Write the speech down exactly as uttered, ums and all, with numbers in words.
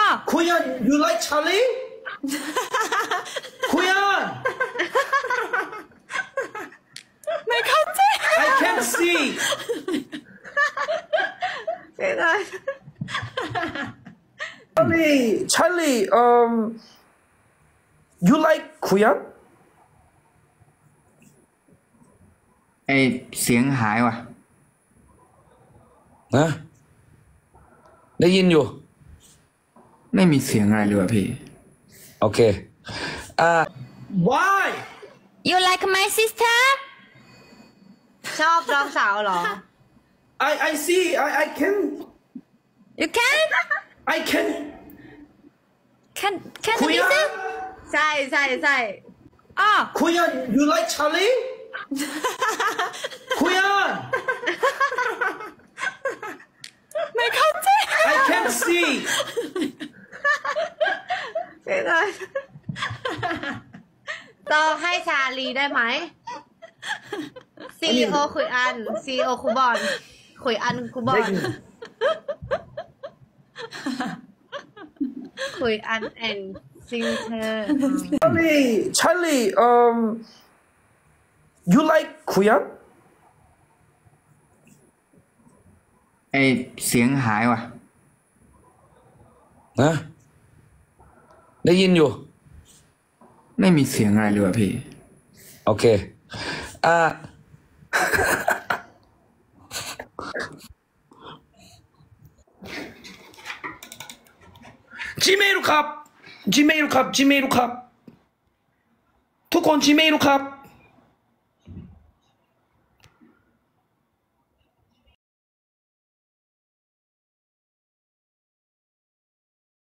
คุยัน you like Charlie คุยันไม่เข้าใจ I can't see ไม่ได้ Charlie Charlie um you like คุยันไอเสียงหายว่ะนะได้ยินอยู่ไม่มีเสียงอะไรเลยว่ะพี่โอเคอ่า why you like my sister ชอบน้องสาวเหรอ I I see I I can you can I can can can คุยันใช่ใช่ใช่อ๋อคุยัน you like Charlie คุยันไม่เข้าใจ I can't see ไม่ได้ต้องให้ชาลีได้ไหม ซี อี โอ คุยอัน ซี อี โอ คุบอลคุยอันคุบอลคุยอัน and sing her Charlie Charlie um you like คุยันไอเสียงหายว่ะนะได้ยินอยู่ไม่มีเสียงอะไรเลยว่ะพี่โอเคอ่าGmail ครับ Gmail ครับ Gmail ครับทุกคน Gmail ครับ